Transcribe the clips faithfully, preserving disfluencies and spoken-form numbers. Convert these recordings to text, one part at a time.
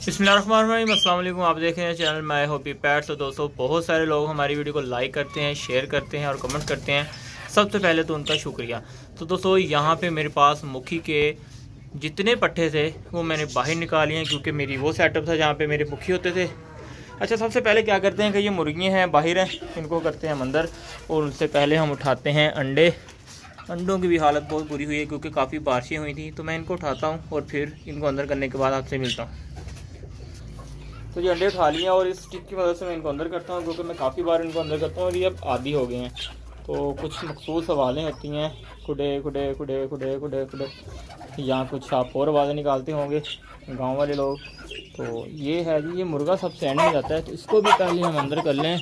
बिस्मिल्लाहिर्रहमानिर्रहीम, अस्सलाम वालेकुम। आप देख रहे हैं चैनल माय हॉबी पेट्स। तो दोस्तों, बहुत सारे लोग हमारी वीडियो को लाइक करते हैं, शेयर करते हैं और कमेंट करते हैं। सबसे पहले तो उनका शुक्रिया। तो दोस्तों, यहाँ पे मेरे पास मुखी के जितने पट्ठे थे वो मैंने बाहर निकाले हैं, क्योंकि मेरी वो सेटअप था जहाँ पे मेरे मुखी होते थे। अच्छा, सबसे पहले क्या करते हैं कि ये मुर्गियाँ हैं बाहर हैं, इनको करते हैं हम अंदर, और उनसे पहले हम उठाते हैं अंडे। अंडों की भी हालत बहुत बुरी हुई है क्योंकि काफ़ी बारिशें हुई थी। तो मैं इनको उठाता हूँ और फिर इनको अंदर करने के बाद आपसे मिलता हूँ। तो ये अंडे उठा लिए और इस स्टिक की मदद से मैं इनको अंदर करता हूँ, क्योंकि मैं काफ़ी बार इनको अंदर करता हूँ और ये अब आदी हो गए हैं। तो कुछ मखसूस आवाज़ें होती हैं, खुडे खुडे खुडे खुडे खुडे खुडे, यहाँ कुछ आप और आवाज़ें निकालते होंगे गांव वाले लोग। तो ये है जी, ये मुर्गा सबसे एंड में जाता है, तो इसको भी पहले हम अंदर कर लें।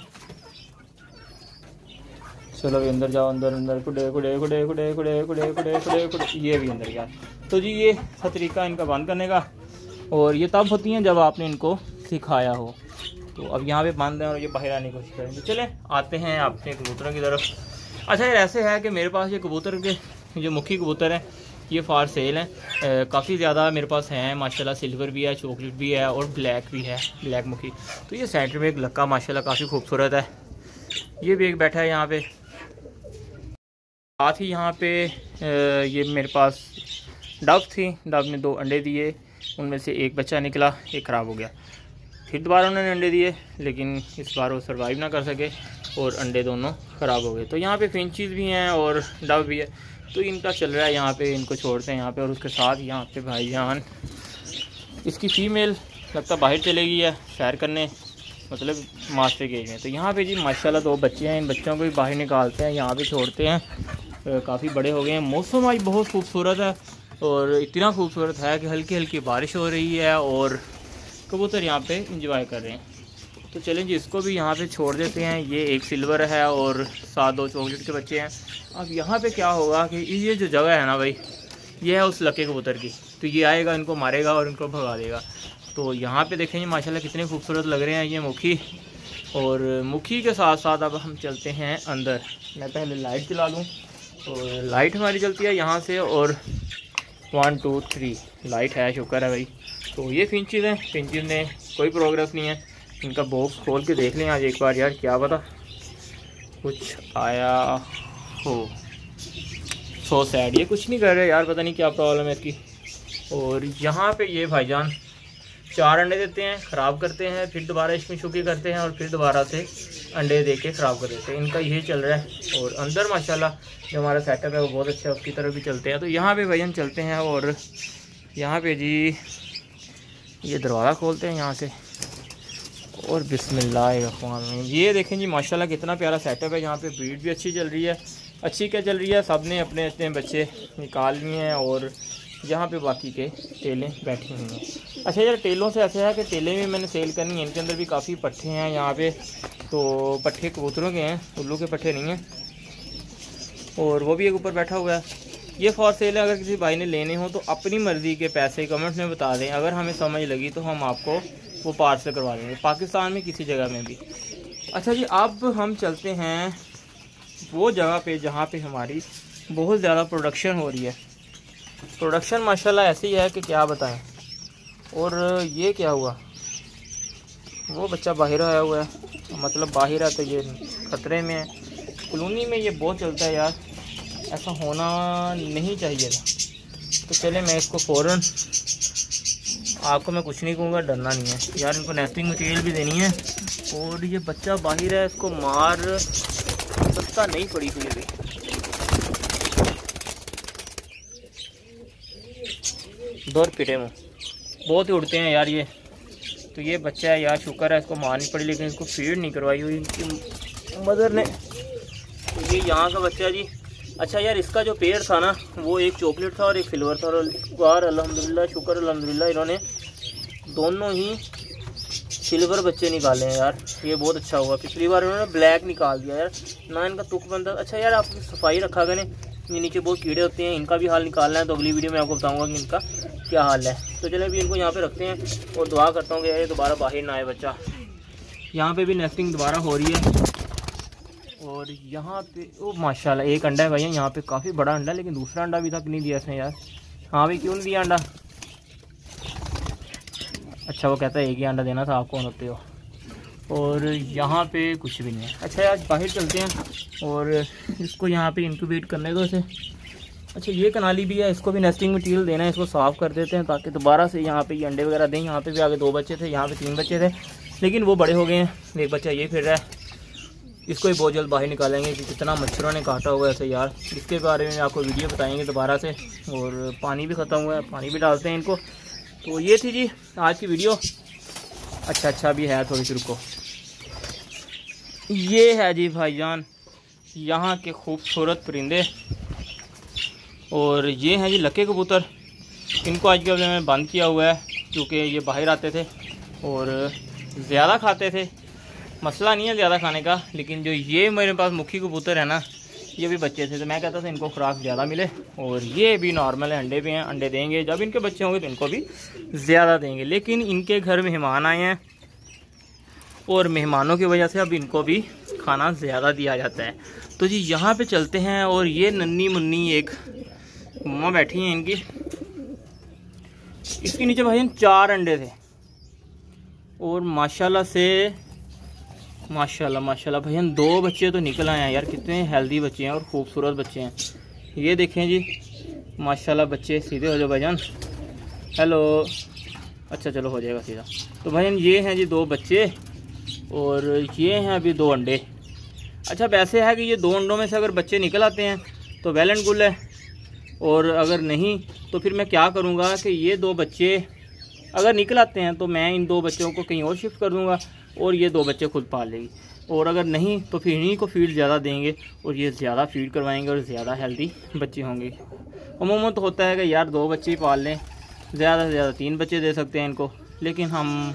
चलो भी अंदर जाओ, अंदर अंदर खुडे खुडे खुडे खुडे खुडे खुडे खुडे खुडे खुडे, ये भी अंदर गया। तो जी ये था तरीका इनका बंद करने का, और ये तब होती हैं जब आपने इनको सिखाया हो। तो अब यहाँ पे बंद है और ये बाहर आने की कोशिश करेंगे। तो चले आते हैं अपने कबूतरों की तरफ। अच्छा, ये ऐसे है कि मेरे पास ये कबूतर के जो मुखी कबूतर हैं ये फार सेल हैं, काफ़ी ज़्यादा मेरे पास हैं माशाल्लाह। सिल्वर भी है, चॉकलेट भी है और ब्लैक भी है, ब्लैक मुखी। तो ये सेंटर में एक लक्का माशाल्लाह काफ़ी खूबसूरत है, ये भी एक बैठा है यहाँ पे। साथ ही यहाँ पे ये मेरे पास डव थी, डव ने दो अंडे दिए, उनमें से एक बच्चा निकला, एक ख़राब हो गया। फिर दोबारा उन्होंने अंडे दिए, लेकिन इस बार वो सर्वाइव ना कर सके और अंडे दोनों ख़राब हो गए। तो यहाँ पे फिंचीज़ भी हैं और डव भी है। तो इनका चल रहा है यहाँ पे, इनको छोड़ते हैं यहाँ पे। और उसके साथ यहाँ पे भाईजान, इसकी फ़ीमेल लगता बाहर चलेगी है सैर करने, मतलब मास्टर केज में। तो यहाँ पे जी माशाल्लाह दो बच्चे हैं, इन बच्चों को भी बाहर निकालते हैं, यहाँ पे छोड़ते हैं। काफ़ी बड़े हो गए हैं। मौसम आज बहुत खूबसूरत है, और इतना खूबसूरत है कि हल्की हल्की बारिश हो रही है और कबूतर यहाँ पे इंजॉय कर रहे हैं। तो चलें जी, इसको भी यहाँ पे छोड़ देते हैं। ये एक सिल्वर है और सात दो चॉकलेट के बच्चे हैं। अब यहाँ पे क्या होगा कि ये जो जगह है ना भाई, ये है उस लके कबूतर की। तो ये आएगा, इनको मारेगा और इनको भगा देगा। तो यहाँ पे देखेंगे माशाल्लाह कितने खूबसूरत लग रहे हैं ये मुखी। और मुखी के साथ साथ अब हम चलते हैं अंदर। मैं पहले लाइट जला लूँ, और लाइट हमारी चलती है यहाँ से, और वन टू थ्री लाइट है, शुक्र है भाई। तो ये फिंचीज़ हैं, फिंचीज़ ने कोई प्रोग्रेस नहीं है। इनका बॉक्स खोल के देख लें आज एक बार यार, क्या पता कुछ आया हो। सो सैड, ये कुछ नहीं कर रहे यार, पता नहीं क्या प्रॉब्लम है इसकी। और यहाँ पे ये भाईजान चार अंडे देते हैं, ख़राब करते हैं, फिर दोबारा इसमें शुक्र करते हैं, और फिर दोबारा से अंडे दे के ख़राब कर देते हैं। इनका यही चल रहा है। और अंदर माशाल्लाह जो हमारा सेटअप है वो बहुत अच्छा है, उसकी तरफ भी चलते हैं। तो यहाँ पे भाईजान चलते हैं, और यहाँ पे जी ये दरवाज़ा खोलते हैं यहाँ से, और बिस्मिल्लाह। ये देखें जी माशाल्लाह कितना प्यारा सेटअप है। यहाँ पे ब्रीड भी अच्छी चल रही है। अच्छी क्या चल रही है, सब ने अपने अपने बच्चे निकाल लिए हैं, और यहाँ पे बाकी के टेलें बैठी हुई हैं। अच्छा यार, टेलों से ऐसा है कि टेलें भी मैंने सेल करनी है। इनके अंदर भी काफ़ी पट्ठे हैं यहाँ पे। तो पट्ठे कबूतरों के हैं, उल्लू के पट्ठे नहीं हैं। और वो भी एक ऊपर बैठा हुआ है। ये फॉर सेल है, अगर किसी भाई ने लेने हो तो अपनी मर्ज़ी के पैसे कमेंट्स में बता दें। अगर हमें समझ लगी तो हम आपको वो पार्सल करवा देंगे, पाकिस्तान में किसी जगह में भी। अच्छा जी, अब हम चलते हैं वो जगह पे जहाँ पे हमारी बहुत ज़्यादा प्रोडक्शन हो रही है। प्रोडक्शन माशाल्लाह ऐसी है कि क्या बताएं। और ये क्या हुआ, वो बच्चा बाहर आया हुआ है, मतलब बाहर है तो ये ख़तरे में है। कॉलोनी में ये बहुत चलता है यार, ऐसा होना नहीं चाहिए था। तो चले, मैं इसको फ़ौरन, आपको मैं कुछ नहीं कहूँगा, डरना नहीं है यार। इनको नेस्टिंग मटेरियल भी देनी है। और ये बच्चा बाहर है, इसको मार सस्ता नहीं पड़ी हुई अभी। दौर पिटे मुँह, बहुत ही उड़ते हैं यार ये। तो ये बच्चा है यार, शुक्र है इसको मारनी पड़ी, लेकिन इसको फीड नहीं करवाई हुई इनकी मदर ने। तो ये यहाँ का बच्चा जी। अच्छा यार, इसका जो पेड़ था ना, वो एक चॉकलेट था और एक सिल्वर था। और इस बार अल्हम्दुलिल्लाह, शुक्र अल्हम्दुलिल्लाह, इन्होंने दोनों ही सिल्वर बच्चे निकाले हैं यार। ये बहुत अच्छा हुआ। पिछली बार इन्होंने ब्लैक निकाल दिया यार, ना इनका तुक बनता। अच्छा यार, आप सफाई रखा करें, ये नीचे बहुत कीड़े होते हैं, इनका भी हाल निकालना है। तो अगली वीडियो में आपको बताऊँगा कि इनका क्या हाल है। तो चले अभी इनको यहाँ पे रखते हैं, और दुआ करता हूँ कि ये दोबारा बाहर ना आए बच्चा। यहाँ पे भी नेस्टिंग दोबारा हो रही है। और यहाँ पे ओ माशाल्लाह एक अंडा है भैया, यहाँ पे काफ़ी बड़ा अंडा, लेकिन दूसरा अंडा अभी तक नहीं दिया इसने यार। हाँ भाई, क्यों नहीं दिया अंडा? अच्छा वो कहता है एक ही अंडा देना था, आप कौन होते हो। और यहाँ पे कुछ भी नहीं है। अच्छा आज बाहर चलते हैं और इसको यहाँ पे इंक्यूबेट करने दो इसे। अच्छा ये कनाली भी है, इसको भी नेस्टिंग मटीरियल देना है, इसको साफ़ कर देते हैं ताकि दोबारा से यहाँ पे ये अंडे वगैरह दें। यहाँ पे भी आगे दो बच्चे थे, यहाँ पे तीन बच्चे थे, लेकिन वो बड़े हो गए हैं। एक बच्चा ये फिर रहा है, इसको ही बहुत जल्द बाहर निकालेंगे कि कितना मच्छरों ने काटा हुआ है ऐसे यार। इसके बारे में आपको वीडियो बताएंगे दोबारा से। और पानी भी ख़त्म हुआ है, पानी भी डालते हैं इनको। तो ये थी जी आज की वीडियो। अच्छा अच्छा भी है थोड़ी सी, रुको। ये है जी भाईजान यहाँ के खूबसूरत परिंदे, और ये हैं जी लक्के कबूतर। इनको आज के मैंने बंद किया हुआ है क्योंकि ये बाहर आते थे और ज़्यादा खाते थे। मसला नहीं है ज़्यादा खाने का, लेकिन जो ये मेरे पास मुखी कबूतर है ना, ये भी बच्चे थे तो मैं कहता था इनको खुराक ज़्यादा मिले। और ये भी नॉर्मल है, अंडे भी हैं, अंडे देंगे। जब इनके बच्चे होंगे तो इनको भी ज़्यादा देंगे। लेकिन इनके घर मेहमान आए हैं और मेहमानों की वजह से अब इनको भी खाना ज़्यादा दिया जाता है। तो जी यहाँ पे चलते हैं। और ये नन्ही मुन्नी एक मम्मा बैठी हैं इनकी, इसके नीचे भाई चार अंडे थे और माशाल्लाह से माशाल्लाह माशाल्लाह भैया दो बच्चे तो निकल आए हैं यार। कितने हेल्दी बच्चे हैं और ख़ूबसूरत बच्चे हैं। ये देखें जी माशाल्लाह बच्चे। सीधे हो जाओ भाईजान, हेलो। अच्छा चलो हो जाएगा सीधा। तो भाईजान ये हैं जी दो बच्चे और ये हैं अभी दो अंडे। अच्छा वैसे है कि ये दो अंडों में से अगर बच्चे निकल आते हैं तो वेल एंड गुड है, और अगर नहीं तो फिर मैं क्या करूँगा कि ये दो बच्चे अगर निकल आते हैं तो मैं इन दो बच्चों को कहीं और शिफ्ट कर दूँगा और ये दो बच्चे खुद पाल लेगी। और अगर नहीं तो फिर इन्हीं को फीड ज़्यादा देंगे और ये ज़्यादा फीड करवाएंगे और ज़्यादा हेल्दी बच्चे होंगे। अमूमन तो होता है कि यार दो बच्चे ही पाल लें, ज़्यादा से ज़्यादा तीन बच्चे दे सकते हैं इनको, लेकिन हम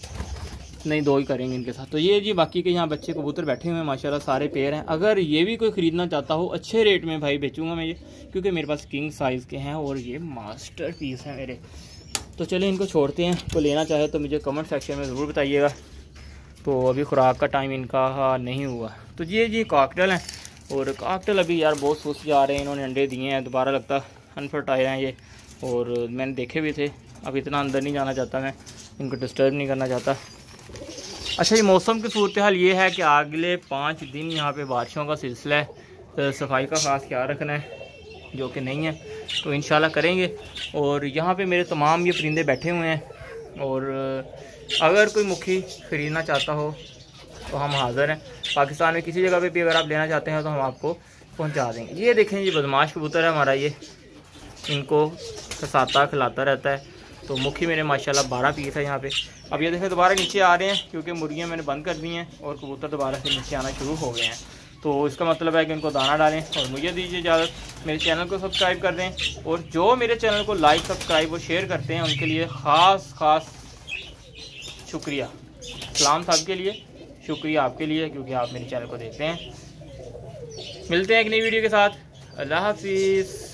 नहीं दो ही करेंगे इनके साथ। तो ये जी बाकी के यहाँ बच्चे कबूतर बैठे हुए हैं माशाल्लाह, सारे पेयर हैं। अगर ये भी कोई ख़रीदना चाहता हो अच्छे रेट में भाई बेचूंगा मैं ये, क्योंकि मेरे पास किंग साइज़ के हैं और ये मास्टर पीस हैं मेरे। तो चलिए इनको छोड़ते हैं। कोई लेना चाहे तो मुझे कमेंट सेक्शन में ज़रूर बताइएगा। तो अभी खुराक का टाइम इनका नहीं हुआ। तो ये जी काकटल हैं, और काकटल अभी यार बहुत सुस्त जा रहे हैं। इन्होंने अंडे दिए हैं, दोबारा लगता अनफर्टाइल हैं ये, और मैंने देखे भी थे। अब इतना अंदर नहीं जाना चाहता मैं, इनको डिस्टर्ब नहीं करना चाहता। अच्छा ये मौसम की सूरत हाल ये है कि अगले पाँच दिन यहाँ पे बारिशों का सिलसिला है, तो सफाई का ख़ास ख्याल रखना है, जो कि नहीं है तो इंशाल्लाह करेंगे। और यहाँ पे मेरे तमाम ये परिंदे बैठे हुए हैं, और अगर कोई मुखी ख़रीदना चाहता हो तो हम हाज़िर हैं। पाकिस्तान में किसी जगह पे भी अगर आप लेना चाहते हैं तो हम आपको पहुँचा देंगे। ये देखें ये बदमाश कबूतर है हमारा, ये इनको खसाता खिलाता रहता है। तो मुखी मेरे माशाल्लाह बारह पीस है यहाँ पे। अब ये देखें दोबारा नीचे आ रहे हैं क्योंकि मुर्गियाँ मैंने बंद कर दी हैं और कबूतर दोबारा से नीचे आना शुरू हो गए हैं। तो इसका मतलब है कि इनको दाना डालें। और मुझे दीजिए इजाज़त, मेरे चैनल को सब्सक्राइब कर दें, और जो मेरे चैनल को लाइक सब्सक्राइब और शेयर करते हैं उनके लिए ख़ास ख़ास शुक्रिया। सलाम साहब के लिए शुक्रिया, आपके लिए, क्योंकि आप मेरे चैनल को देखते हैं। मिलते हैं एक नई वीडियो के साथ। अल्लाह हाफिज़।